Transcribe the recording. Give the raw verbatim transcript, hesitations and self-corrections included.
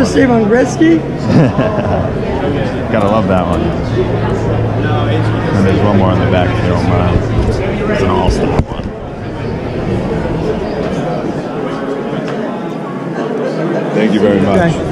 save on Gretzky? Gotta love that one. And there's one more on the back if you don't mind. It's an all-star one. Thank you very much. Okay.